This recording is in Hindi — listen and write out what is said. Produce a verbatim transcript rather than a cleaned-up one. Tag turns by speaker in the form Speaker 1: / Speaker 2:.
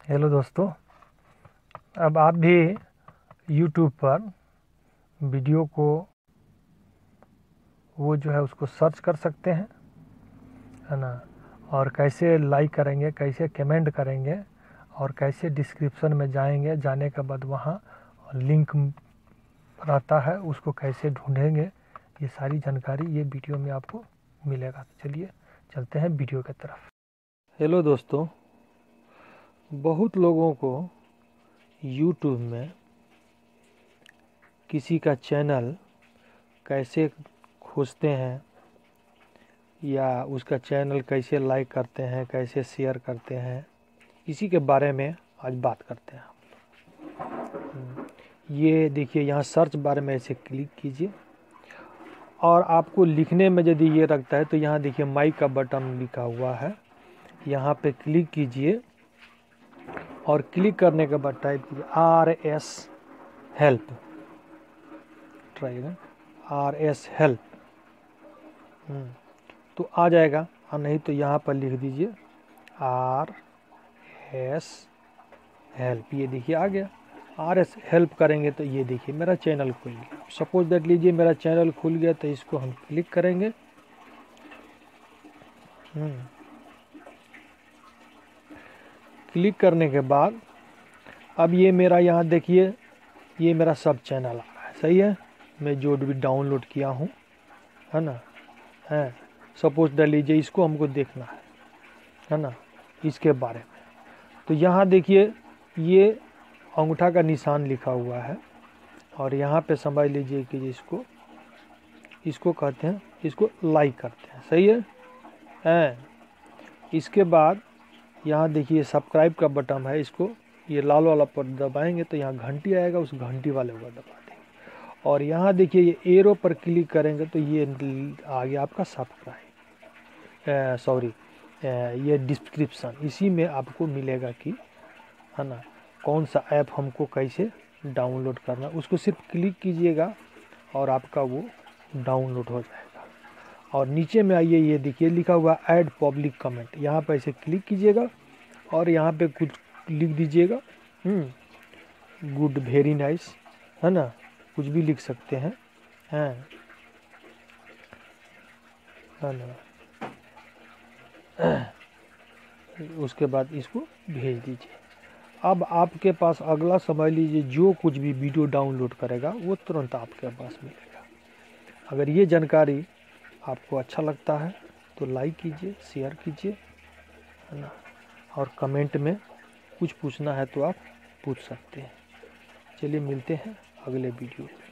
Speaker 1: हेलो दोस्तों, अब आप भी यूट्यूब पर वीडियो को वो जो है उसको सर्च कर सकते हैं, है ना। और कैसे लाइक करेंगे, कैसे कमेंट करेंगे और कैसे डिस्क्रिप्शन में जाएंगे, जाने के बाद वहाँ लिंक रहता है उसको कैसे ढूंढेंगे, ये सारी जानकारी ये वीडियो में आपको मिलेगा। तो चलिए चलते हैं वीडियो की तरफ। हेलो दोस्तों, बहुत लोगों को यूट्यूब में किसी का चैनल कैसे खोजते हैं या उसका चैनल कैसे लाइक करते हैं, कैसे शेयर करते हैं, इसी के बारे में आज बात करते हैं। ये देखिए, यहाँ सर्च बार में ऐसे क्लिक कीजिए और आपको लिखने में यदि ये रखता है तो यहाँ देखिए माइक का बटन लिखा हुआ है, यहाँ पे क्लिक कीजिए और क्लिक करने के बाद टाइप कीजिए R S help. Try R S help तो आ जाएगा, और नहीं तो यहाँ पर लिख दीजिए आर एस हेल्प। ये देखिए आ गया। आर एस हेल्प करेंगे तो ये देखिए मेरा चैनल खुल गया। सपोज दैट लीजिए मेरा चैनल खुल गया तो इसको हम क्लिक करेंगे। क्लिक करने के बाद अब ये मेरा यहाँ देखिए, ये मेरा सब चैनल आ रहा है। सही है, मैं जो भी डाउनलोड किया हूँ, है ना, है। सपोज दैट लीजिए इसको हमको देखना है है ना, इसके बारे में। तो यहाँ देखिए ये अंगूठा का निशान लिखा हुआ है और यहाँ पे समझ लीजिए कि इसको इसको कहते हैं, इसको लाइक करते हैं। सही है, हैं। इसके बाद यहाँ देखिए सब्सक्राइब का बटन है, इसको ये लाल वाला पर दबाएंगे तो यहाँ घंटी आएगा, उस घंटी वाले को दबा देंगे। और यहाँ देखिए ये एरो पर क्लिक करेंगे तो ये आ गया आपका सब्सक्राइब, सॉरी ये डिस्क्रिप्शन। इसी में आपको मिलेगा कि, है ना, कौन सा ऐप हमको कैसे डाउनलोड करना, उसको सिर्फ क्लिक कीजिएगा और आपका वो डाउनलोड हो जाएगा। और नीचे में आइए, ये देखिए लिखा हुआ ऐड पब्लिक कमेंट, यहाँ पर ऐसे क्लिक कीजिएगा और यहाँ पे कुछ लिख दीजिएगा, गुड, वेरी नाइस, है ना, कुछ भी लिख सकते हैं, हैं, है ना। उसके बाद इसको भेज दीजिए। अब आपके पास अगला समझ लीजिए जो कुछ भी वीडियो डाउनलोड करेगा वो तुरंत आपके पास मिलेगा। अगर ये जानकारी आपको अच्छा लगता है तो लाइक कीजिए, शेयर कीजिए, है ना, और कमेंट में कुछ पूछना है तो आप पूछ सकते हैं। चलिए मिलते हैं अगले वीडियो में।